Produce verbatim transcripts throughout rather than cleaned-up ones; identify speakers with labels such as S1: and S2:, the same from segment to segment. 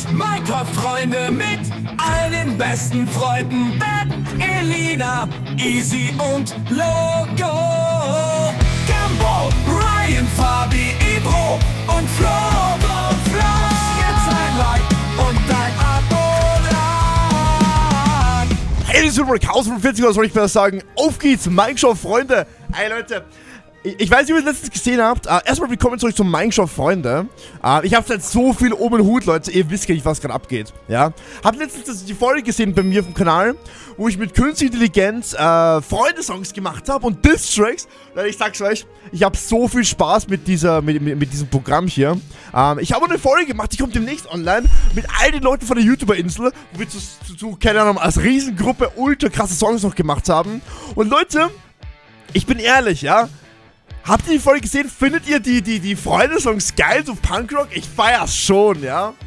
S1: Minecraft-Freunde mit all den besten Freunden. Ben, Elina, Easy und Logo. Gambo, Ryan, Fabi, Ebro und Flo. Flo. Jetzt ein Like und ein Abo da.
S2: Hey, das ist Rick Haus von vierzig, was soll ich besser sagen? Auf geht's, Minecraft-Freunde. Hey Leute, ich weiß nicht, ob ihr das letztens gesehen habt. Uh, erstmal willkommen zurück zum Minecraft-Freunde. Uh, ich habe jetzt so viel oben im Hut, Leute. Ihr wisst gar nicht, was gerade abgeht. Ja? Habt letztens die Folge gesehen bei mir auf dem Kanal, wo ich mit künstlicher Intelligenz uh, Freunde-Songs gemacht habe und Diss-Tracks. Leute, ich sag's euch, ich habe so viel Spaß mit, dieser, mit, mit, mit diesem Programm hier. Um, ich habe eine Folge gemacht, die kommt demnächst online mit all den Leuten von der YouTuber-Insel, wo wir zu, zu, zu, keine Ahnung, als Riesengruppe ultra krasse Songs noch gemacht haben. Und Leute, ich bin ehrlich, ja? Habt ihr die Folge gesehen? Findet ihr die, die, die Freunde-Songs geil, so Punkrock? Ich feier's schon, ja?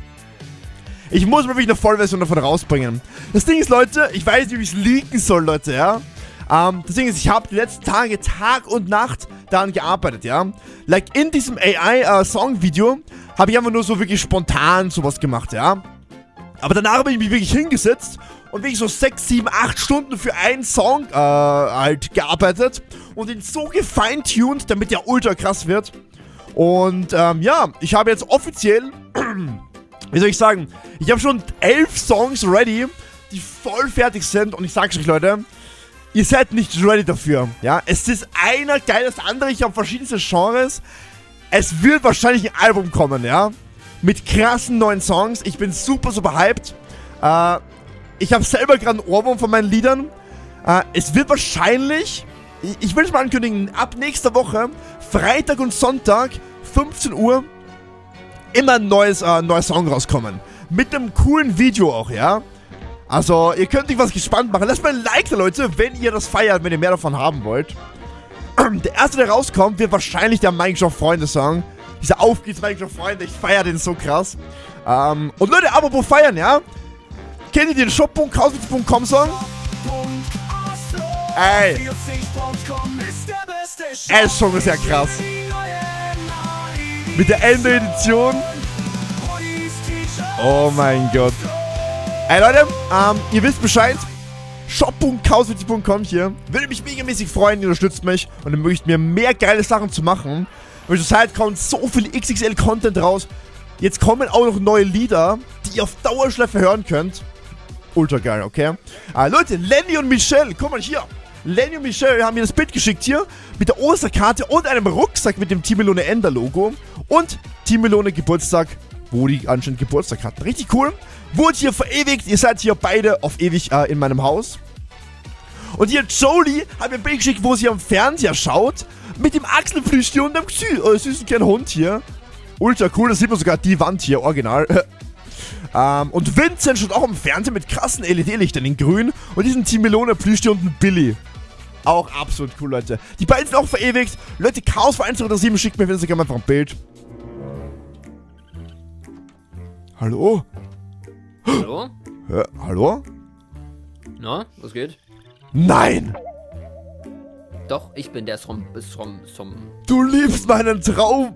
S2: Ich muss wirklich eine Vollversion davon rausbringen. Das Ding ist, Leute, ich weiß nicht, wie ich es leaken soll, Leute, ja? Ähm, das Ding ist, ich habe die letzten Tage, Tag und Nacht daran gearbeitet, ja? Like, in diesem A I-Song-Video habe ich einfach nur so wirklich spontan sowas gemacht, ja? Aber danach habe ich mich wirklich hingesetzt und wirklich so sechs, sieben, acht Stunden für einen Song äh, halt gearbeitet und ihn so gefeintuned, damit der ultra krass wird. Und ähm, ja, ich habe jetzt offiziell, wie soll ich sagen, ich habe schon elf Songs ready, die voll fertig sind. Und ich sag's euch, Leute, ihr seid nicht ready dafür. Ja, es ist einer geil als andere. Ich habe verschiedenste Genres. Es wird wahrscheinlich ein Album kommen, ja, mit krassen neuen Songs. Ich bin super, super hyped. Äh, ich habe selber gerade einen Ohrwurm von meinen Liedern. Äh, es wird wahrscheinlich, ich, ich will es mal ankündigen, ab nächster Woche, Freitag und Sonntag, fünfzehn Uhr, immer ein neues, äh, neuer Song rauskommen. Mit einem coolen Video auch, ja. Also, ihr könnt euch was gespannt machen. Lasst mal ein Like da, Leute, wenn ihr das feiert, wenn ihr mehr davon haben wollt. Der erste, der rauskommt, wird wahrscheinlich der Minecraft-Freunde-Song. Dieser Auf geht's, Minecraft-Freunde, ich feiere den so krass. Ähm, und Leute, apropos feiern, ja? Kennt ihr den shop punkt kauswitz punkt com Song? Ey! Ey, der Song ist ja krass. Mit der Ende-Edition. Oh mein Gott. Ey Leute, ähm, ihr wisst Bescheid. shop punkt kauswitz punkt com hier. Würde mich megamäßig freuen, ihr unterstützt mich. Und ihr möchtet mir mehr geile Sachen zu machen. Und zur Zeit kommt so viel X X L-Content raus. Jetzt kommen auch noch neue Lieder, die ihr auf Dauerschleife hören könnt. Ultra geil, okay? Ah, Leute, Lenny und Michelle, komm mal hier. Lenny und Michelle haben mir das Bild geschickt hier. Mit der Osterkarte und einem Rucksack mit dem Team Melone Ender Logo. Und Team Melone Geburtstag, wo die anscheinend Geburtstag hatten. Richtig cool. Wurde hier verewigt. Ihr seid hier beide auf ewig äh, in meinem Haus. Und hier Jolie hat mir ein Bild geschickt, wo sie am Fernseher schaut. Mit dem Achselplüschtier und dem Sü äh, süßen kleinen Hund hier. Ultra cool, da sieht man sogar die Wand hier, original. ähm, und Vincent schaut auch am Fernseher mit krassen L E D-Lichtern in grün. Und diesen Team Melone Plüschtier und ein Billy. Auch absolut cool, Leute. Die beiden sind auch verewigt. Leute, Chaos für eins sieben schickt mir auf Instagram einfach ein Bild. Hallo?
S3: Hallo?
S2: Ja, hallo?
S3: Na, was geht?
S2: Nein!
S3: Doch, ich bin der Som... Som... Som...
S2: Du liebst meinen Traum!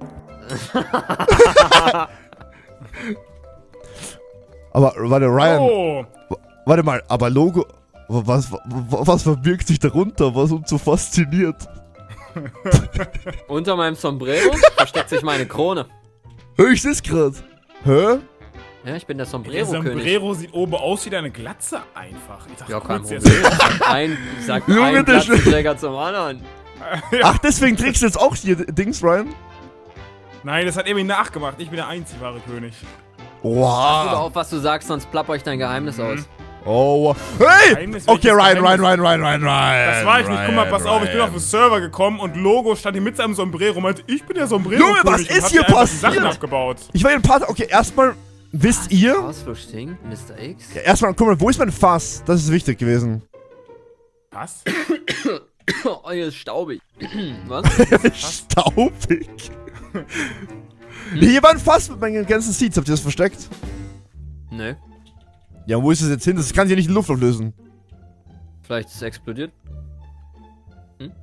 S2: Aber, warte, Ryan...
S4: Oh.
S2: Warte mal, aber Logo... Was, was, was verbirgt sich darunter, was uns so fasziniert?
S3: Unter meinem Sombrero versteckt sich meine Krone.
S2: Hör ich das gerade? Hä?
S3: Ja, ich bin der
S4: Der
S3: Sombrero-König.
S4: Sombrero sieht oben aus wie deine Glatze einfach. Ich dachte,
S3: Ja, kein
S4: kurz
S3: Problem.
S4: jetzt-
S3: Ein, sagt
S2: Junge,
S3: ein
S2: der
S3: Platzträger zum anderen.
S2: Ach, deswegen trägst du jetzt auch hier Dings, Ryan?
S4: Nein, das hat irgendwie nachgemacht. Ich bin der einzig wahre König.
S3: Pass
S2: Wow.
S3: auf, was du sagst, sonst plapper ich dein Geheimnis aus.
S2: Oh. Hey!
S4: Geheimnis,
S2: Okay,
S4: welches
S2: Ryan, Ryan,
S4: Geheimnis?
S2: Ryan, Ryan, Ryan, Ryan.
S4: Das war ich nicht. Guck mal, pass auf, ich bin auf den
S2: Ryan.
S4: Server gekommen und Logo stand hier mit seinem Sombrero und meinte, ich bin der Sombrero.
S2: Junge, was
S4: und
S2: ist
S4: hab
S2: hier
S4: einfach die Sachen
S2: passiert?
S4: abgebaut.
S2: Ich war hier ein paar... Okay, erstmal... Wisst ihr...
S3: Chaosflush singt, Mister X.
S2: Ja, erstmal, guck mal, wo ist mein Fass? Das ist wichtig gewesen.
S4: Was?
S3: Oh, hier ist staubig. Was?
S2: Staubig. Hier war ein Fass mit meinen ganzen Seeds. Habt ihr das versteckt?
S3: Nö.
S2: Ja, wo ist es jetzt hin? Das kann sich ja nicht in Luft auflösen.
S3: Vielleicht ist es explodiert. Hm?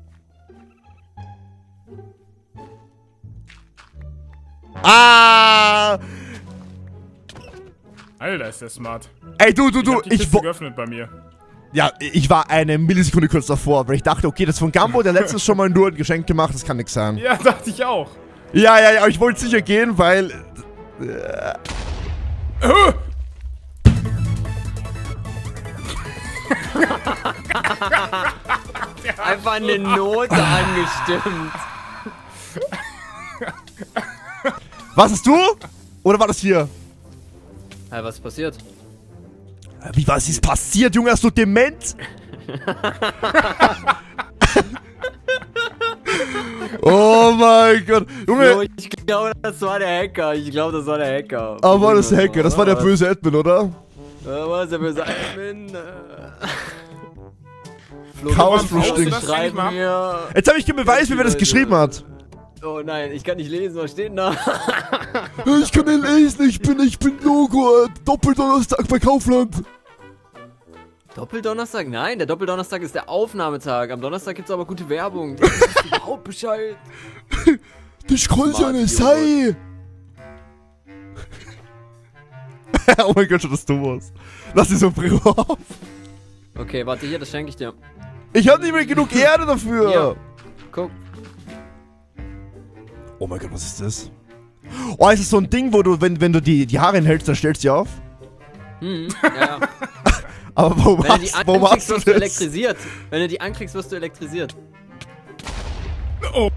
S2: Ah!
S4: Alter, ist der smart.
S2: Ey, du, du,
S4: Ich
S2: du,
S4: hab die
S2: ich,
S4: Kiste
S2: wo-
S4: geöffnet bei mir.
S2: Ja, ich war eine Millisekunde kurz davor, weil ich dachte, okay, das von Gambo, der letztes schon mal nur ein Geschenk gemacht, das kann nix sein.
S4: Ja, dachte ich auch.
S2: Ja, ja, ja, aber ich wollte sicher gehen, weil... Äh,
S4: Äh,
S3: Einfach eine Note angestimmt.
S2: was hast du? Oder war das hier?
S3: Hey, was ist passiert?
S2: Wie, was ist passiert, Junge? Hast du dement? Oh mein Gott. Junge,
S3: Flo, ich glaube, das war der Hacker. Ich glaube, das war der Hacker.
S2: aber war das der Hacker? Das war der böse Admin, oder?
S3: Ja, was der böse Admin? äh. Flo,
S2: Chaos
S3: du kannst
S2: Frühstück.
S3: auch schreiben hier.
S2: Jetzt habe ich keinen Beweis, wie wer das geschrieben hat.
S3: Oh nein, ich kann nicht lesen, was steht denn da?
S2: Ich kann nicht lesen, ich bin, ich bin Logo, Doppeldonnerstag bei Kaufland.
S3: Doppeldonnerstag? Nein, der Doppeldonnerstag ist der Aufnahmetag. Am Donnerstag gibt's aber gute Werbung. Du weißt überhaupt Bescheid.
S2: Das kann ja
S3: Smart,
S2: nicht sein. Oh mein Gott, schon das Thomas. Lass dich so Brille auf.
S3: Okay, warte hier, das schenke ich dir.
S2: Ich habe nicht mehr genug Erde dafür.
S3: Ja. Guck.
S2: Oh mein Gott, was ist das? Oh, ist das so ein Ding, wo du, wenn, wenn du die, die Haare hinhältst, dann stellst du sie auf?
S3: Hm, ja, ja.
S2: Aber warum
S3: Wenn du die
S2: hast, warum
S3: ankriegst,
S2: hast du
S3: wirst du
S2: das?
S3: elektrisiert. Wenn du die ankriegst, wirst du elektrisiert.
S4: oh.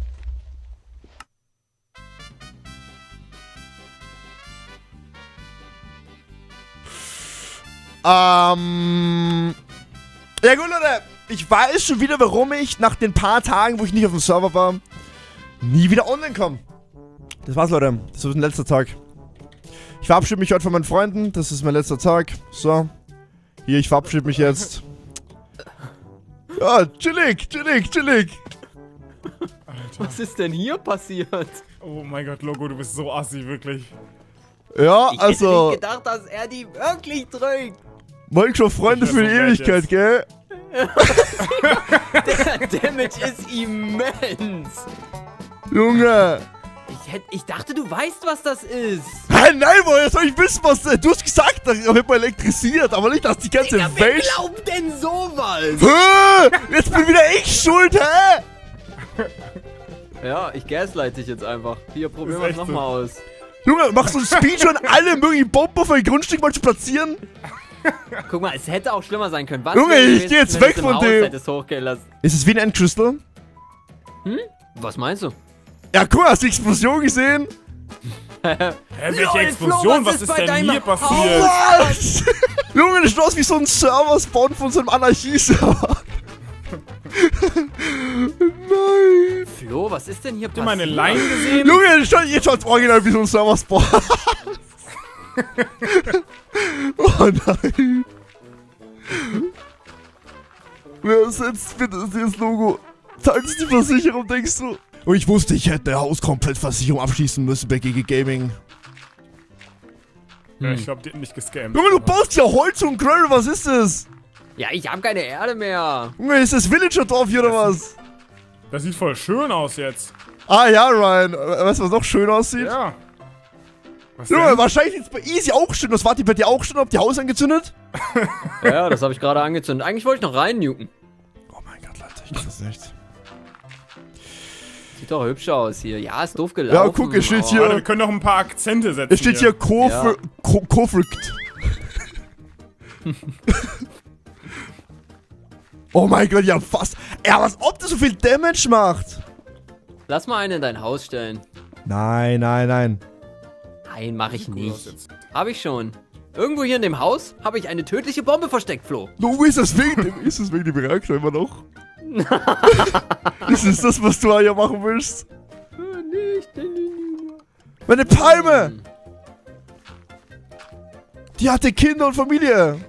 S2: Ähm. Ja gut, Leute. Ich weiß schon wieder, warum ich nach den paar Tagen, wo ich nicht auf dem Server war, nie wieder online komme. Das war's, Leute. Das wird ein letzter Tag. Ich verabschiede mich heute von meinen Freunden. Das ist mein letzter Tag. So. Hier, ich verabschiede mich jetzt. Ja, chillig, chillig, chillig.
S3: Was ist denn hier passiert?
S4: Oh mein Gott, Logo, du bist so assi, wirklich.
S2: Ja,
S3: Ich
S2: also,
S3: hätte nicht gedacht, dass er die wirklich drückt.
S2: Minecraft-Freunde
S4: Ich
S2: für die
S4: wär so mad
S2: Ewigkeit,
S4: jetzt.
S2: gell?
S3: Der Damage ist immens.
S2: Junge.
S3: Ich, hätt, ich dachte, du weißt, was das ist.
S2: Hä, nein, woher soll ich wissen, was... Du hast gesagt, da wird man elektrisiert, aber nicht, dass die ganze
S3: Ja, wer
S2: Welt...
S3: glaubt denn sowas?
S2: Hä? Jetzt bin wieder ich schuld, hä?
S3: Ja, ich gaslight dich jetzt einfach. Hier, probieren
S4: Ist
S3: wir es
S4: echt
S3: nochmal aus.
S2: Junge, machst du ein Speech und alle möglichen Bomben auf ein Grundstück mal zu platzieren?
S3: Guck mal, es hätte auch schlimmer sein können. Was
S2: Junge,
S3: wäre
S2: ich
S3: gewesen,
S2: geh jetzt
S3: wenn
S2: weg
S3: du's im
S2: von
S3: Haus
S2: dem.
S3: hättest hochgehen lassen?
S2: Ist es wie ein Endcrystal?
S3: Was meinst du?
S2: Ja, guck mal, hast du die Explosion gesehen?
S4: Hä, welche
S3: Lol,
S4: Explosion?
S3: Flo, was
S4: was
S3: ist
S4: ist
S3: bei
S4: denn
S3: deinem
S4: hier
S3: Haus?
S4: passiert?
S2: Was? Junge, das schaut aus wie so ein Server-Spawn von so einem Anarchie-Server. Nein.
S3: Flo, was ist denn hier
S4: Habt ihr
S3: passiert?
S4: meine Line gesehen?
S2: Junge, das schaut jetzt schaut's original wie so ein Server-Spawn. Oh nein. Wer setzt bitte das Logo? Zahlt die Versicherung, denkst du? Und ich wusste, ich hätte Hauskomplett-Versicherung abschließen müssen bei G G Gaming.
S4: Ja, ich glaub, die hat mich gescammt.
S2: Junge, du baust ja Holz und Grill, was ist das?
S3: Ja, ich habe keine Erde mehr.
S2: Junge, ist das Villager-Dorf hier oder was?
S4: Das sieht voll schön aus jetzt.
S2: Ah ja, Ryan. Weißt du, was noch schön aussieht?
S4: Ja. Was
S2: Junge,
S4: denn?
S2: wahrscheinlich ist bei Easy auch schön. Was war die bei dir auch schon? Habt ihr Haus angezündet?
S3: Ja, das habe ich gerade angezündet. Eigentlich wollte ich noch rein nuken.
S2: Oh mein Gott, Leute, ich kann das nicht.
S3: Sieht doch hübsch aus hier. Ja, ist doof gelaufen.
S2: Ja, guck, es steht
S3: aber-
S2: hier-
S4: Warte, wir können noch ein paar Akzente setzen.
S2: Es steht hier
S3: Ja.
S2: Konflikt. Oh mein Gott, ja fast. Ja, was ob das so viel Damage macht?
S3: Lass mal einen in dein Haus stellen.
S2: Nein, nein, nein.
S3: Nein, mache ich
S4: Aus
S3: nicht.
S4: jetzt.
S3: Habe ich schon. Irgendwo hier in dem Haus habe ich eine tödliche Bombe versteckt, Flo.
S2: Du, ist das wegen dem, ist das wegen dem Reaktor immer noch? Ist es das, was du hier machen willst?
S3: Nicht.
S2: Meine Palme! Die hatte Kinder und Familie.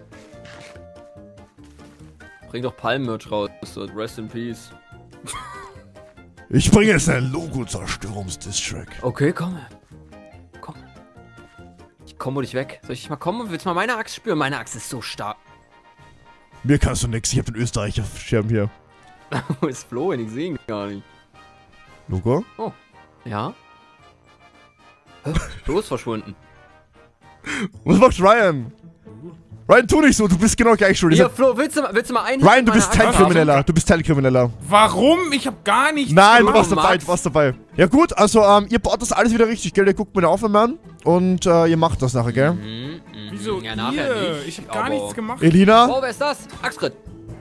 S3: Bring doch Palmmerch raus. So, rest in peace.
S2: Ich bringe jetzt ein Logo-Zerstörungsdistrack.
S3: Okay, komm. Komm. Ich komm und dich weg. Soll ich mal kommen? Willst du mal meine Axt spüren? Meine Axt ist so stark.
S2: Mir kannst du nix, ich hab den Österreicher-Schirm hier.
S3: Wo ist Flo? Ich sehe ihn gar nicht.
S2: Logo?
S3: Ja? Hä? Flo ist verschwunden.
S2: Was macht Ryan? Ryan, tu nicht so, du bist genau gleich schuld.
S3: Hier, Flo, willst du, mal- willst du mal einen
S2: Ryan, du
S3: meiner
S2: bist
S3: Axt haben?
S2: Teilkrimineller. Du bist Teilkrimineller.
S4: Warum? Ich hab gar nichts
S2: Nein, du
S4: gemacht.
S2: warst dabei,
S3: Max.
S2: du warst dabei. Ja gut, also ähm, ihr baut das alles wieder richtig, gell? Ihr guckt mir den Aufnahme an und äh, ihr macht das nachher, gell?
S3: Mhm, mhm.
S4: Wieso
S3: Ja, nachher
S4: ihr?
S3: nicht.
S4: Ich hab gar
S3: aber-
S4: nichts gemacht.
S2: Elina?
S3: Oh, wer ist das? Axtrit.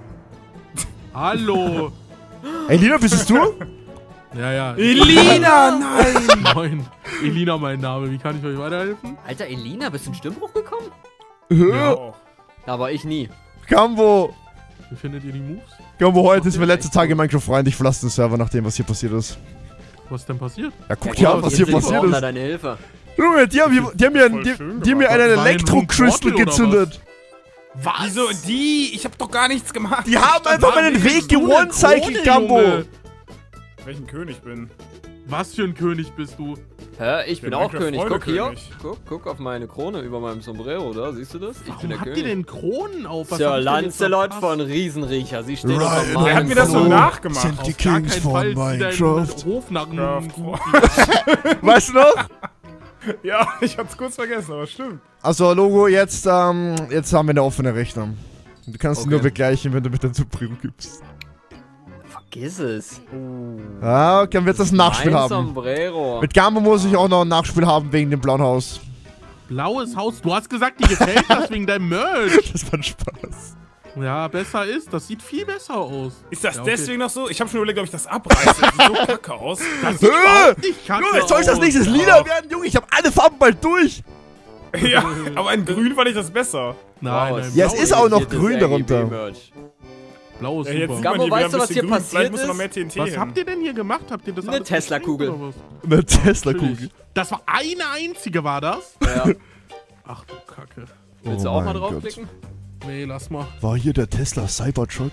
S5: Hallo.
S2: Elina, bist es du?
S5: Ja, ja.
S4: Elina, nein!
S5: Moin. Elina, mein Name. Wie kann ich euch weiterhelfen?
S3: Alter, Elina, bist du in Stimmbruch gekommen?
S2: Hä?
S4: Oh.
S3: Da war ich nie.
S2: Gambo.
S5: Wie findet ihr die Moves?
S2: Gambo, heute ist mein letzter Tag in Minecraft Freund. Ich verlasse den Server, nachdem was hier passiert ist.
S5: Was ist denn passiert?
S2: Ja, guck dir an, was hier passiert
S3: Da
S2: ist.
S3: deine Hilfe.
S2: Junge, die haben, hier- die haben mir,
S4: Voll
S2: die,
S4: schön
S2: die haben mir
S4: gemacht.
S2: einen
S5: War ein
S2: Elektro-Crystal
S5: Portal oder
S2: gezündet.
S5: Was?
S4: Wieso die? Ich hab doch gar nichts gemacht.
S2: Die haben einfach meinen Weg gewone-cycelt, Gambo.
S4: Welchen König bin?
S5: Was für ein König bist du?
S3: Hä, ich bin
S4: Der
S3: auch König. Guck hier.
S4: Minecraft-Freude-König.
S3: Guck, guck auf meine Krone über meinem Sombrero, da. Siehst du das? Ich bin
S5: Warum
S3: der
S5: habt ihr
S3: König.
S5: denn Kronen auf? Was
S3: Sir
S5: hab ich denn jetzt
S3: Lancelot
S5: verpasst?
S3: von Riesenriecher. Sie steht
S2: Ryan,
S3: auf
S2: wer
S3: meinem
S4: Wer hat mir das so
S3: Thron.
S4: nachgemacht?
S2: Sind die
S5: Auf gar
S2: Kings
S5: keinen
S2: von
S5: Fall ist wieder
S2: Minecraft.
S5: ein Hofnarren.
S4: Ja,
S2: Weißt du noch?
S4: Ja, ich hab's kurz vergessen, aber stimmt.
S2: Also, Logo, jetzt, ähm, jetzt haben wir eine offene Rechnung. Du kannst
S3: Okay.
S2: nur begleichen, wenn du mit deinem Supremo gibst.
S3: Vergiss es.
S2: Ah, okay, dann wird das ein Nachspiel
S3: mein
S2: haben.
S3: Sombrero.
S2: Mit Gambo muss ich auch noch ein Nachspiel haben wegen dem blauen Haus.
S5: Blaues Haus. Du hast gesagt, dir gefällt das wegen deinem Merch.
S2: Das war ein Spaß.
S5: Ja, besser ist. Das sieht viel besser aus.
S4: Ist das
S5: Ja, okay.
S4: deswegen noch so? Ich hab schon überlegt, ob ich das abreiße. Das sieht so kacke aus.
S5: Das sieht überhaupt nicht kacke
S2: Junge, soll ich das
S5: aus.
S2: nächstes lila werden, Junge? Ich habe alle Farben bald durch.
S4: Ja, aber in grün fand ich das besser.
S5: Nein,
S3: Wow,
S5: nein,
S2: Ja, es
S5: blau
S2: ist auch noch
S3: Hier, das
S2: grün
S3: R G
S2: darunter.
S3: B-Merch.
S5: Blau ist
S4: Ja, jetzt
S5: super.
S4: sieht
S3: Gambo,
S4: man hier wieder
S3: weißt du,
S4: ein
S3: was
S4: bisschen
S3: hier
S4: grün.
S3: passiert
S4: Vielleicht muss
S3: ist?
S4: noch mehr T N T
S5: Was
S4: hin.
S5: habt ihr denn hier gemacht? Habt ihr das
S3: Eine
S5: alles
S3: Tesla-Kugel.
S5: geschrieben oder was?
S2: Eine Tesla-Kugel.
S5: Natürlich. Das war eine einzige, war das?
S3: Ja.
S5: Ach du Kacke.
S3: Willst du
S2: Oh
S3: auch mal
S2: mein
S3: draufklicken?
S5: Nee, lass mal.
S2: War hier der Tesla Cybertruck?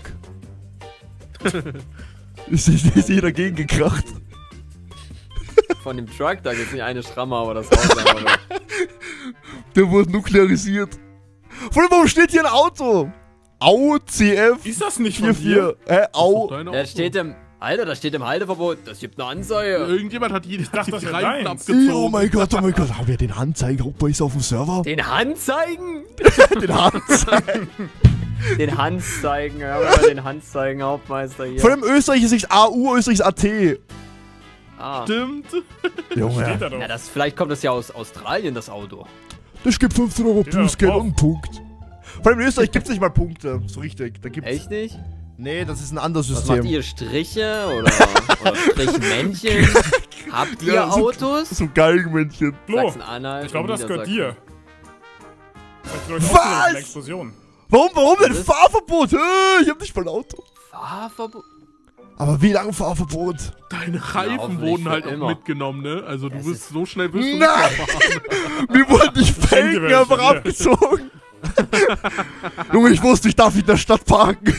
S2: ist, ist, ist hier dagegen gekracht?
S3: Von dem Truck, da gibt's nicht eine Schramme, aber das Haus einfach nur.
S2: Der wurde nuklearisiert. Vor allem, warum steht hier ein Auto? Au C F
S4: Ist das nicht von
S2: vier
S4: dir?
S2: vier. Hä? Au.
S5: Deine
S3: Da
S5: Auto.
S3: steht im. Alter, da steht im Halteverbot. Das gibt eine Anzeige.
S5: Irgendjemand hat die, hat
S4: dachte,
S5: die
S4: das wär
S5: Reifen
S4: deins.
S5: abgezogen.
S2: Oh mein Gott, oh mein Gott. Haben wir den Anzeiger? Ist auf dem Server?
S3: Den Handzeigen?
S2: Den Anzeiger.
S3: Den Handzeigen. Ja, aber den Handzeigen Hauptmeister hier.
S2: Vor allem Österreich ist nicht A U, Österreich ist A T.
S3: Ah.
S5: Stimmt.
S4: Steht
S2: Junge.
S4: da doch.
S3: Ja, das, vielleicht kommt das ja aus Australien, das Auto.
S2: Das gibt fünfzehn Euro
S4: Ja,
S2: Bußgeld
S4: drauf.
S2: und einen Punkt. Vor allem in Österreich gibt es nicht mal Punkte. So richtig. Da gibt's.
S3: Echt nicht?
S2: Nee, das ist ein anderes
S3: Was
S2: System.
S3: macht ihr? Striche oder, oder Strichmännchen? Habt ihr
S2: Ja, so-
S3: Autos?
S2: So Galgenmännchen.
S4: Flo,
S3: Sachsen-Anhalt.
S4: ich glaube,
S3: und
S4: das gehört
S3: Niedersachsen.
S4: dir. Vielleicht glaube ich
S2: Was?
S4: auch eine Explosion.
S2: Warum, warum denn
S3: Was ist?
S2: Fahrverbot? Hä? Ich hab nicht mal ein Auto.
S3: Fahrverbot?
S2: Aber wie lange Fahrverbot?
S5: Deine Reifen
S3: hoffentlich
S5: wurden
S3: für
S5: halt auch
S3: immer.
S5: mitgenommen, ne? Also du
S3: Es
S5: wirst
S3: ist-
S5: so schnell wirst du
S2: Nein!
S5: nicht mehr fahren.
S2: Mir wurden die
S4: schenke dir
S2: Felgen
S4: welche,
S2: einfach
S4: hier.
S2: abgezogen. Junge, ich wusste, ich darf nicht in der Stadt parken.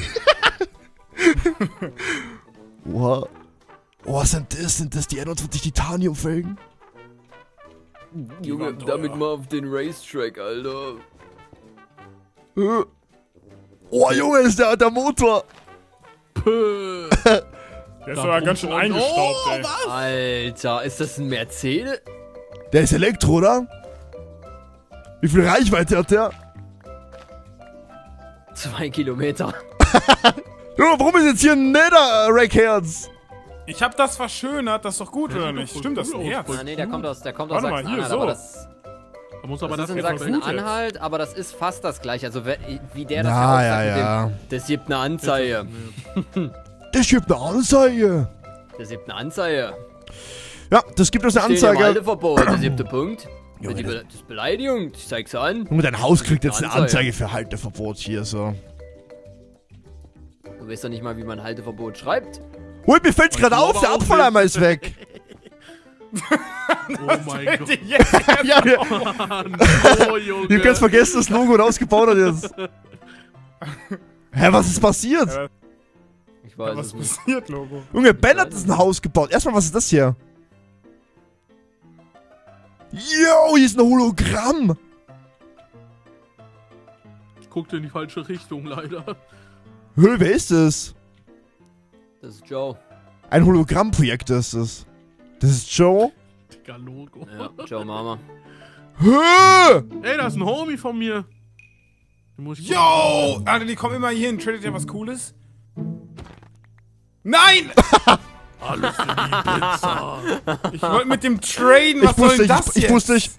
S2: Oha. Oh, was sind das? Sind das die einundzwanzig Titanium-Felgen?
S3: Junge,
S4: waren teuer.
S3: damit mal auf den Racetrack, Alter.
S2: Äh. Oh, Junge, das ist der, der Motor.
S5: Pö.
S4: Der ist
S5: Da
S4: aber ganz schön
S5: pumpt-
S4: eingestaubt,
S5: oh,
S4: ey.
S5: was?
S3: Alter, ist das ein Mercedes?
S2: Der ist Elektro, oder? Wie viel Reichweite hat der?
S3: Zwei Kilometer.
S2: Junge, warum ist jetzt hier ein Nether-Rack-Herz?
S4: Ich hab das verschönert, das ist doch gut,
S5: Ja,
S4: oder
S5: sieht doch
S4: nicht?
S5: voll
S4: Stimmt, das ist
S5: cool
S4: ein
S5: aus,
S4: Herz.
S5: voll
S3: Ah, nee, der kommt aus, der kommt aus
S4: Warte mal, hier,
S3: Sachsen-Anhalt,
S4: so.
S3: aber das,
S5: Da muss
S3: das
S5: aber
S3: ist
S5: das
S3: in
S5: jetzt noch
S3: Sachsen-Anhalt, aber das ist fast das gleiche. Also wer- wie der das
S2: Ja,
S3: ja
S2: ja,
S3: aussagt,
S2: ja.
S3: mit dem, das gibt eine Anzeige.
S2: Das gibt eine Anzeige.
S3: Das gibt eine Anzeige.
S2: Ja, das gibt uns eine
S3: Steht im
S2: Anzeige.
S3: Halteverbot, der siebte Punkt.
S2: Junge,
S3: Die
S2: das-
S3: Be das ist Beleidigung, ich zeig's an.
S2: Junge, dein Haus kriegt jetzt eine
S3: Anzeige.
S2: Anzeige für Halteverbot hier, so.
S3: Du weißt doch nicht mal, wie man Halteverbot schreibt.
S2: Ui, mir fällt's gerade
S5: glaube
S2: auf, der
S5: auch
S2: Abfalleimer ist weg.
S5: Oh mein Gott.
S4: Jetzt.
S2: Ja, wir,
S5: Mann. Oh, Junge.
S2: ihr könnt vergessen, das Logo rausgebaut hat jetzt. Hä, was ist passiert?
S4: Ja,
S3: Ich weiß
S4: was
S3: es nicht.
S4: passiert, Logo?
S2: Junge, Ben hat das ein Haus gebaut. Erstmal, was ist das hier? Yo, hier ist ein Hologramm.
S5: Ich guckte in die falsche Richtung, leider.
S2: Hö, wer ist das?
S3: Das ist Joe.
S2: Ein Hologrammprojekt ist es. Das ist Joe.
S5: Digga, Logo.
S3: Ja, Joe Mama.
S2: Hä?
S5: Ey, das ist ein Homie von mir. Den muss ich
S4: Yo! Alter, die kommen immer hier hin. Tradet ihr was Cooles? Nein!
S5: Alles für die Pizza.
S4: Ich wollte mit dem traden. Was
S2: Ich
S4: soll
S2: wusste
S4: denn
S2: nicht,
S4: das
S2: ich, ich
S4: jetzt?
S2: wusste nicht.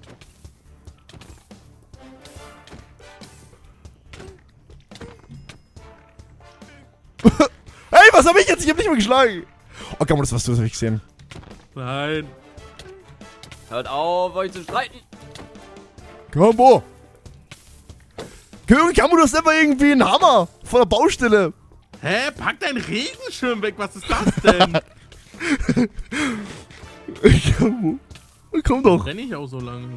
S2: Hey, was hab ich jetzt? Ich hab nicht mehr geschlagen. Oh, Gambo, das warst du, das hab ich gesehen.
S5: Nein.
S3: Hört auf, euch zu streiten.
S2: Gambo! Gambo, du hast einfach irgendwie einen Hammer von der Baustelle.
S5: Hä? Pack deinen Regenschirm weg. Was ist das denn?
S2: Gambo, komm doch.
S5: Renn ich auch so lange.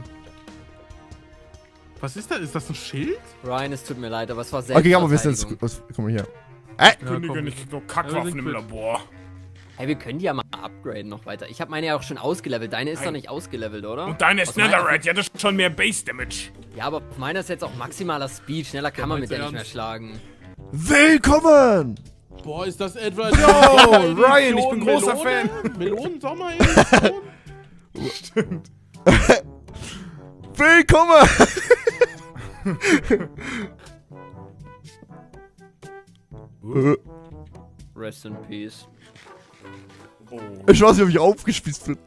S5: Was ist das? Ist das ein Schild?
S3: Ryan, es tut mir leid, aber es war selbst.
S2: Okay, Gambo, wir sind jetzt. Was, komm mal hier. Ey!
S4: Kündige
S5: komm.
S4: nicht so Kackwaffen im Labor.
S3: Hey, wir können die ja mal upgraden noch weiter. Ich habe meine ja auch schon ausgelevelt. Deine ist
S4: Nein.
S3: doch nicht ausgelevelt, oder?
S4: Und deine ist
S3: Aus meiner-
S4: Netherite. Die hatte schon mehr Base Damage.
S3: Ja, aber auf meiner ist jetzt auch maximaler Speed. Schneller kann
S5: Ja,
S3: man mit
S5: meinst
S3: der
S5: du
S3: nicht mehr
S5: ernst?
S3: schlagen.
S2: Willkommen!
S5: Boah, ist das etwa...
S4: Yo, Ryan, ich bin großer
S5: Melone?
S4: Fan.
S5: Melonen, Sommeredition?
S4: Stimmt.
S2: Willkommen! Äh,
S3: Rest in peace.
S2: ich weiß nicht, ob ich aufgespießt bin.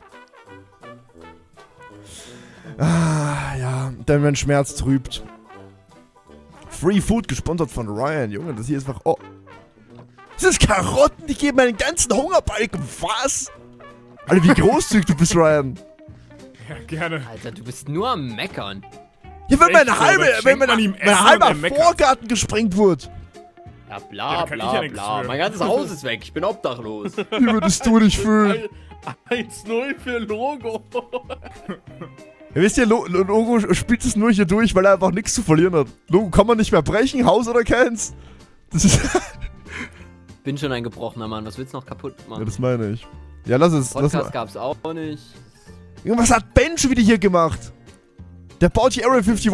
S2: Ah, ja, denn mein Schmerz trübt. Free Food gesponsert von Ryan, Junge, das hier ist einfach. Oh. Das ist Karotten, die geben meinen ganzen Hungerbalken. Was? Alter, wie großzügig du bist, Ryan.
S4: Ja, gerne.
S3: Alter, du bist nur am Meckern.
S2: Ja, wenn
S4: Echt
S2: mein
S4: so,
S2: halbe,
S4: dann
S2: wenn
S4: schenkt man
S2: mein,
S4: ihm
S2: mein
S4: Essen und
S2: halber
S4: er meckert.
S2: Vorgarten gesprengt wird.
S3: Ja,
S4: Ja,
S3: bla
S4: da kann ich
S3: bla
S4: ja nichts
S3: bla.
S4: für.
S3: Mein ganzes Haus ist weg. Ich bin obdachlos.
S2: Wie würdest du dich fühlen?
S5: eins null für Logo.
S2: Ja, wisst ihr, Lo Lo Logo spielt es nur hier durch, weil er einfach nichts zu verlieren hat. Logo kann man nicht mehr brechen, Haus oder keins. Das ist.
S3: Bin schon ein gebrochener Mann. Was willst du noch kaputt
S2: Ja,
S3: machen?
S2: das meine ich. Ja, lass es. Lass
S3: Podcast
S2: mal.
S3: gab's auch nicht.
S2: Junge, was hat Ben schon wieder hier gemacht? Der baut hier Area einundfünfzig.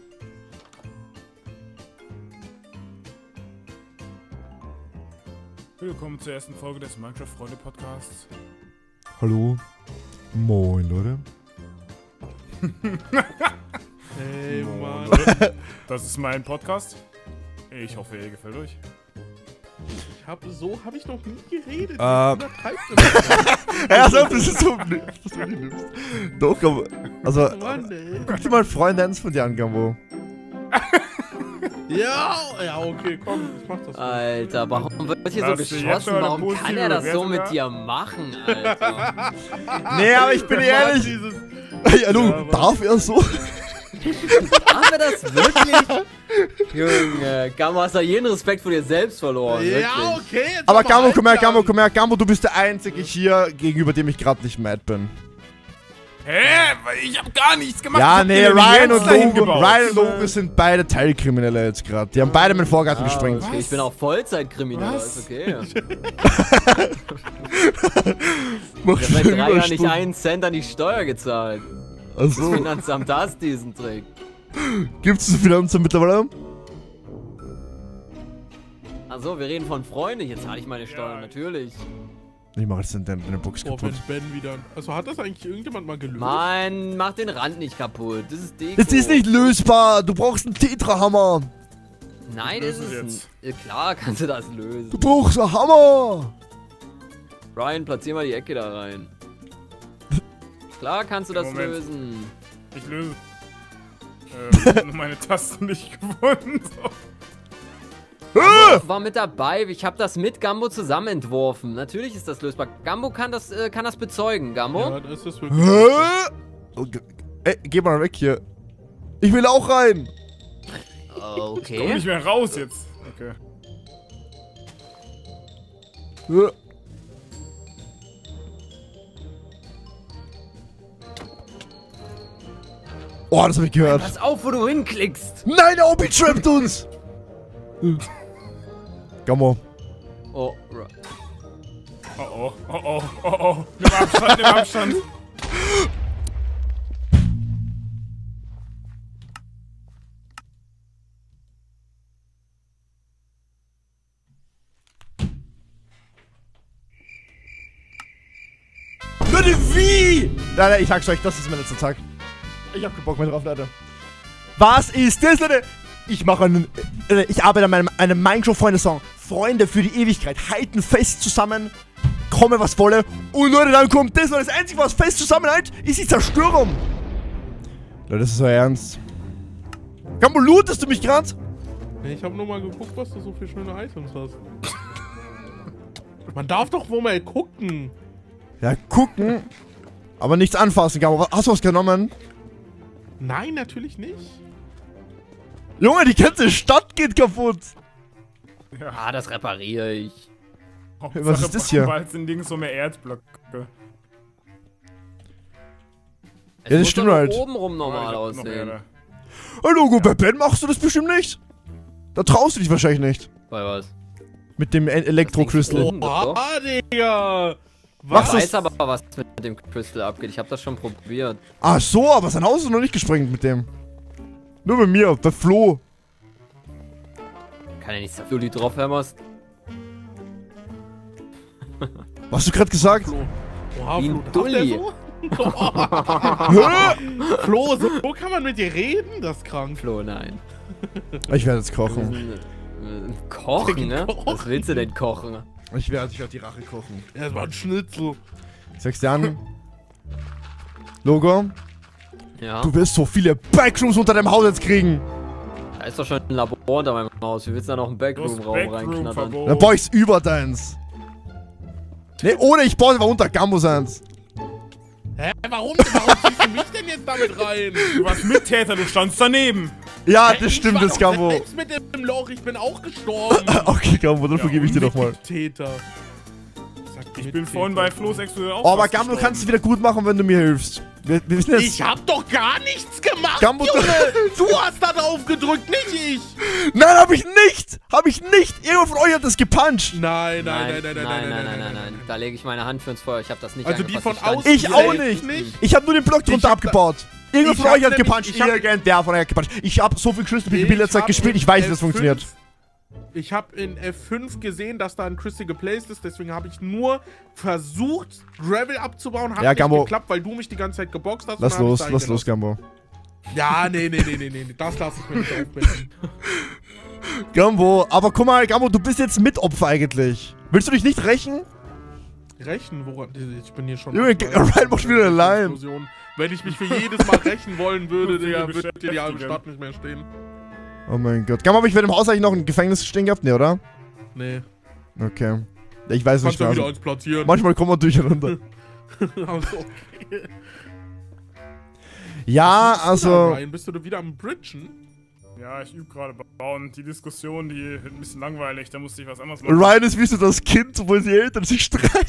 S4: Willkommen zur ersten Folge des Minecraft-Freunde-Podcasts.
S2: Hallo. Moin, Leute.
S5: Hey, Mann.
S4: Das ist mein Podcast. Ich hoffe, ihr gefällt euch.
S5: Ich hab, so habe ich noch nie geredet.
S2: Ähm.
S5: Übertreibst du
S2: Ja, so, das ist so. Das du nicht nimmst. Doch, Gambo. Also,
S5: das? Mann, ey.
S2: guck dir mal Freunde eins von dir an, Gambo.
S5: Ja, ja, okay, komm, ich mach das.
S3: Alter, warum wird hier
S4: Hast
S3: so
S4: du jetzt
S3: geschossen?
S4: schon eine
S3: Warum kann
S4: positive
S3: er das so
S4: Bewertung
S3: mit
S4: gehabt?
S3: dir machen, Alter?
S2: Nee, aber ich bin ehrlich.
S5: Dieses,
S2: Ja, du,
S5: Ja,
S2: darf er so?
S3: Haben wir das wirklich? Junge, Gambo, hast da jeden Respekt vor dir selbst verloren.
S5: ja,
S3: wirklich.
S5: okay. Jetzt
S2: Aber
S5: aber
S2: Gambo, komm her,
S5: halblang.
S2: Gambo, komm her, Gambo, du bist der Einzige hier, gegenüber dem ich gerade nicht mad bin.
S4: Hä? Ich hab gar nichts gemacht. Ich
S2: Ja,
S4: hab
S2: nee,
S4: den
S2: Ryan
S4: jetzt
S2: und
S4: dahin
S2: Logo,
S4: gebaut.
S2: Ryan und Logo sind beide Teilkriminelle jetzt gerade. Die haben beide meinen Vorgarten
S3: Ah,
S2: gesprengt.
S3: okay, ich bin auch Vollzeitkriminell,
S4: Was?
S3: ist okay.
S2: Mach
S3: Ich hab seit
S2: schon
S3: drei Jahren nicht
S2: Überstunden.
S3: einen Cent an die Steuer gezahlt. Das
S2: Achso,
S3: Finanzamt hasst diesen Trick.
S2: gibt's das Finanzamt mittlerweile?
S3: Achso, wir reden von Freunden. Jetzt zahle ich meine Steuern, natürlich.
S2: Ich mach jetzt in deine, deine Box
S5: Boah,
S2: kaputt.
S5: wenn Ben wieder. Also hat das eigentlich irgendjemand mal gelöst?
S3: Mann, mach den Rand nicht kaputt. Das ist Deko.
S2: Das ist nicht lösbar, du brauchst einen Tetrahammer.
S3: Nein,
S4: Löse
S3: ist
S4: es
S3: es
S4: jetzt.
S3: nicht. Klar kannst du das lösen.
S2: Du brauchst einen Hammer.
S3: Ryan, platzier mal die Ecke da rein. Klar kannst du das
S4: Moment.
S3: lösen.
S4: Ich löse. Äh, ich hab nur meine Tasten nicht gefunden. So.
S2: Ah!
S3: Ich war mit dabei. Ich habe das mit Gambo zusammen entworfen. Natürlich ist das lösbar. Gambo kann das, äh, kann das bezeugen, Gambo.
S5: Ja, das ist wirklich.
S2: Hä? Oh, ge- Ey, geh mal weg hier. Ich will auch rein.
S4: Komm
S3: Okay.
S4: nicht mehr raus jetzt. Okay.
S2: Hä? Oh, das hab ich gehört.
S3: Pass auf, wo du hinklickst.
S2: Nein, der Obi trappt uns. Gammo.
S3: Oh, Ra-
S4: Oh oh, oh oh, oh oh. Nimm Abstand, nimm Abstand.
S2: Leute, wie? Nein, nein, ich sag's euch, das ist mein letzter Tag. Ich hab keinen Bock mehr drauf, Leute. Was ist das, Leute? Ich mache einen... Äh, ich arbeite an meinem, einem Minecraft-Freunde-Song. Freunde für die Ewigkeit. Halten fest zusammen. Komme, was wolle. Und Leute, dann kommt das. Und das Einzige, was fest zusammenhält, ist die Zerstörung. Leute, das ist so ernst. Gambo, lootest du mich gerade?
S5: Nee, ich hab nur mal geguckt, was du so für schöne Items hast. Man darf doch wohl mal gucken.
S2: Ja, gucken. Aber nichts anfassen, Gambo. Hast du was genommen?
S5: Nein, natürlich nicht.
S2: Junge, die ganze Stadt geht kaputt.
S3: Ah, das repariere ich.
S2: Was ist das hier?
S4: Bald sind Dings so mehr Erdblöcke.
S3: Es
S2: Ja, das
S3: muss
S2: stimmt
S3: doch
S2: halt.
S3: obenrum normal
S4: Ja, ich hab noch
S3: aussehen.
S4: Erde.
S2: Hallo, bei Ben machst du das bestimmt nicht? Da traust du dich wahrscheinlich nicht.
S3: Bei was?
S2: Mit dem E- Elektro-Crystal.
S3: oben, das doch.
S5: Ah, Digga.
S3: Ich
S2: Machst
S3: weiß
S2: du's?
S3: aber, was mit dem Crystal abgeht. Ich habe das schon probiert.
S2: Ach so, aber sein Haus ist noch nicht gesprengt mit dem. Nur bei mir, bei Flo.
S3: Kann ja nichts dafür, du die draufhämmerst.
S2: Was hast du gerade gesagt?
S5: Flo. Oha,
S3: Wie ein
S5: Flo, darf
S3: Dulli.
S5: der so?
S2: Hä?
S5: Flo, so so kann man mit dir reden? Das ist krank.
S3: Flo, nein.
S2: Ich werde jetzt
S3: Wir
S2: kochen.
S3: müssen, äh, Kochen, ne?
S5: Kochen.
S3: Was willst du denn kochen?
S2: Ich werde ich werd die Rache kochen.
S5: Das war ein Schnitzel.
S2: Ich sag's dir an. Logo,
S3: Ja.
S2: du wirst so viele Backrooms unter deinem Haus jetzt kriegen.
S3: Da ist doch schon ein Labor unter meinem Haus. Wie willst du da noch einen
S4: Du hast
S3: Backroom-Raum reinknattern?
S4: Backroom-Verbot.
S2: Dann baue ich's über deins. Ne, ohne ich baue einfach unter Gambo seins.
S5: Hä, warum? Warum ziehst du mich denn jetzt damit rein?
S4: Du warst Mittäter, du standst daneben.
S2: Ja,
S5: Hä,
S2: das
S5: ich
S2: stimmt,
S5: war
S2: das
S5: doch
S2: Gambo.
S5: selbst mit dem Loch, ich bin auch gestorben.
S2: Okay, Gambo, dann vergebe ich dir doch mal.
S5: Täter.
S4: Ich bin vorhin bei Flo's Exploded auch
S2: Oh, aber
S4: fast
S2: Gambo, du
S4: gestorben.
S2: kannst es wieder gut machen, wenn du mir hilfst. Wir, wir sind jetzt...
S5: Ich hab doch gar nichts gemacht,
S2: Gambo, du-
S5: Junge! Du hast da drauf gedrückt, nicht ich!
S2: Nein, hab ich nicht! Hab ich nicht! Irgendwer von euch hat das gepuncht!
S5: Nein, nein, nein, nein, nein,
S3: nein, nein, nein, nein, nein. Da lege ich meine Hand für ins Feuer. Ich habe das nicht
S5: Also die
S3: angefasst,
S5: von
S3: stand
S5: außen-
S2: Ich
S3: hier.
S2: auch
S5: Selbst
S2: nicht!
S5: nicht.
S2: Ich hab nur den Block drunter
S5: Ich hab da-
S2: abgebaut. Irgendwer
S5: Ich
S2: von
S5: hab
S2: euch hat
S5: nämlich-
S2: gepuncht.
S5: ich hab-
S2: Irgendwer von euch hat gepuncht. Ich hab so viel Crystal P V P
S5: Ich
S2: letzter Zeit
S5: hab
S2: gespielt,
S5: in
S2: ich weiß, wie das
S5: F fünf
S2: funktioniert.
S5: Ich habe in F fünf gesehen, dass da ein Crystal geplaced ist, deswegen habe ich nur versucht, Gravel abzubauen. Hat
S2: Ja,
S5: nicht
S2: Gambo.
S5: geklappt, weil du mich die ganze Zeit geboxt hast. und
S2: Lass
S5: dann hab
S2: los,
S5: ich's
S2: lass los,
S5: eingelassen.
S2: Gambo.
S5: Ja, nee, nee, nee, nee, nee, nee, das lasse ich mir nicht aufbinden.
S2: Gambo, aber guck mal, Gambo, du bist jetzt Mitopfer eigentlich. Willst du dich nicht rächen?
S5: Rächen? Woran? Ich bin hier schon...
S2: Junge, Ryan macht wieder eine Line.
S5: Explosion. Wenn ich mich für jedes Mal rächen wollen würde,
S4: Muss ich
S5: Digga,
S4: mich
S5: würde dir die halbe
S4: beschäftigen.
S5: Stadt nicht mehr stehen.
S2: Oh mein Gott. Gambo, aber ich werde im Haus eigentlich noch ein Gefängnis stehen gehabt? Nee, oder?
S5: Nee.
S2: Okay. Ich weiß nicht
S5: Kannst du
S2: mehr.
S5: wieder
S2: Also,
S5: eins platzieren.
S2: manchmal kommen wir durcheinander.
S5: Also, okay.
S2: Ja,
S5: Was machst du da,
S2: also...
S5: Ryan? Bist du da wieder am Bridgen?
S4: Ja, ich übe gerade bauen. Die Diskussion, die wird ein bisschen langweilig. Da musste ich was anderes machen.
S2: Ryan ist wie so das Kind, obwohl die Eltern sich streiten.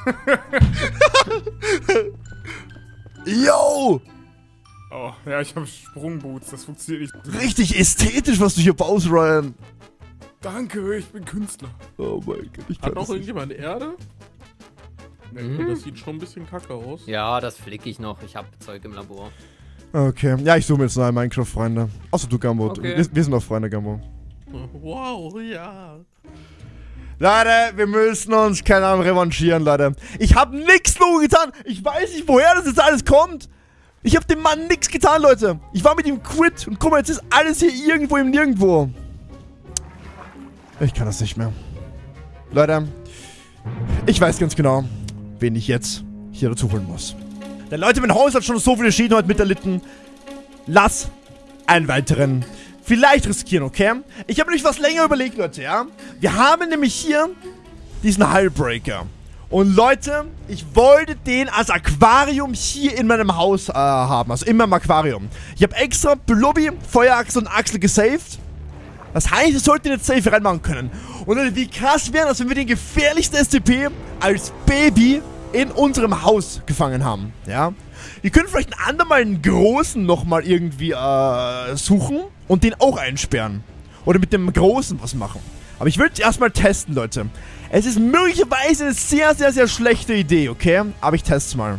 S2: Yo!
S4: Oh, ja, ich habe Sprungboots. Das funktioniert nicht.
S2: Richtig ästhetisch, was du hier baust, Ryan.
S4: Danke, ich bin Künstler.
S2: Oh mein Gott, ich
S5: Hat
S2: kann
S5: noch
S2: das nicht.
S5: irgendjemand Erde?
S3: Mhm.
S5: Das sieht schon ein bisschen kacke aus.
S3: Ja, das flicke ich noch. Ich habe Zeug im Labor.
S2: Okay, ja, ich suche mir jetzt neue Minecraft-Freunde. Außer du, Gambo.
S3: Okay.
S2: Wir, wir sind auch Freunde, Gambo.
S5: Wow, ja.
S2: Leute, wir müssen uns, keine Ahnung, revanchieren, Leute. Ich habe nix Logo getan. Ich weiß nicht, woher das jetzt alles kommt. Ich habe dem Mann nix getan, Leute. Ich war mit ihm quit und guck mal, jetzt ist alles hier irgendwo im Nirgendwo. Ich kann das nicht mehr. Leute, ich weiß ganz genau, wen ich jetzt hier dazu holen muss. Denn Leute, mein Haus hat schon so viele Schäden heute miterlitten. Lass einen weiteren vielleicht riskieren, okay? Ich habe nämlich was länger überlegt, Leute, ja? Wir haben nämlich hier diesen Hullbreaker. Und Leute, ich wollte den als Aquarium hier in meinem Haus äh, haben. Also in meinem Aquarium. Ich habe extra Blubby, Feuerachse und Axel gesaved. Das heißt, wir sollten den jetzt safe reinmachen können. Und Leute, wie krass wäre das, wenn wir den gefährlichsten S C P als Baby in unserem Haus gefangen haben, ja? Ihr könnt vielleicht einen andermal einen großen nochmal irgendwie äh, suchen und den auch einsperren. Oder mit dem großen was machen. Aber ich will es erstmal testen, Leute. Es ist möglicherweise eine sehr, sehr, sehr schlechte Idee, okay? Aber ich teste es mal.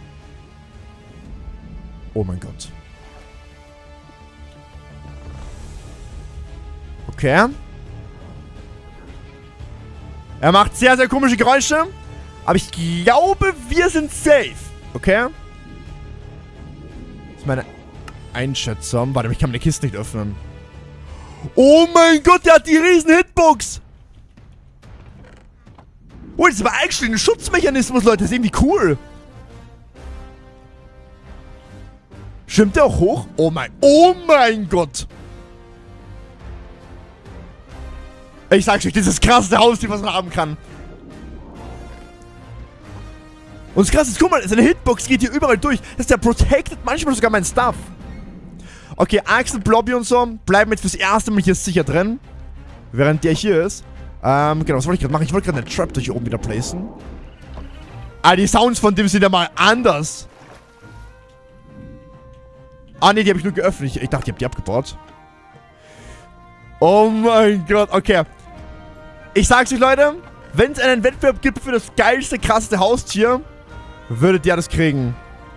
S2: Oh mein Gott. Okay. Er macht sehr, sehr komische Geräusche. Aber ich glaube, wir sind safe. Okay? Das ist meine... einschätzen. Warte, ich kann meine Kiste nicht öffnen. Oh mein Gott, der hat die riesen Hitbox. Oh, das war eigentlich ein Schutzmechanismus, Leute. Das ist irgendwie cool. Schwimmt der auch hoch? Oh mein... Oh mein Gott. Ich sag's euch, das ist das krasseste Haustier, was man haben kann. Und das krasse ist, guck mal, seine Hitbox geht hier überall durch. Das ist der protected manchmal sogar mein Stuff. Okay, Axel, Blobby und so bleiben jetzt fürs erste Mal hier sicher drin. Während der hier ist. Ähm, genau, was wollte ich gerade machen? Ich wollte gerade eine Trap durch hier oben wieder placen. Ah, die Sounds von dem sind ja mal anders. Ah, ne, die habe ich nur geöffnet. Ich, ich dachte, ich habe die abgebaut. Oh mein Gott, okay. Ich sag's euch, Leute. Wenn es einen Wettbewerb gibt für das geilste, krasseste Haustier, würdet ihr das kriegen.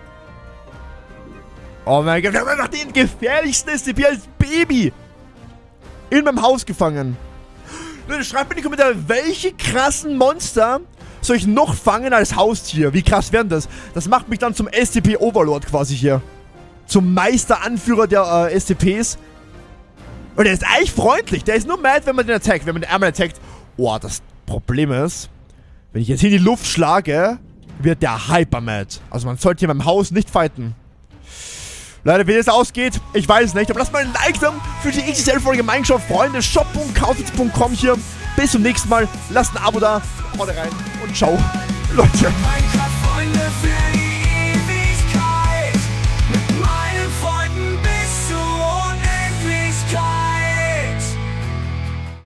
S2: Oh mein Gott, wir haben einfach den gefährlichsten S C P als Baby in meinem Haus gefangen. Leute, schreibt mir in die Kommentare, welche krassen Monster soll ich noch fangen als Haustier? Wie krass wären das? Das macht mich dann zum S C P-Overlord quasi hier. Zum Meisteranführer der äh, S C Ps. Und der ist eigentlich freundlich. Der ist nur mad, wenn man den attackt. Wenn man den einmal attackt. Oh, das Problem ist, wenn ich jetzt hier in die Luft schlage, wird der hyper mad. Also man sollte hier in meinem Haus nicht fighten. Leute, wie das ausgeht, ich weiß nicht. Aber lasst mal ein Like da für die X X L-Folge Minecraft Freunde. shop punkt kaufitz punkt com hier. Bis zum nächsten Mal. Lasst ein Abo da. Haut rein und ciao. Leute.
S1: Minecraft Freunde für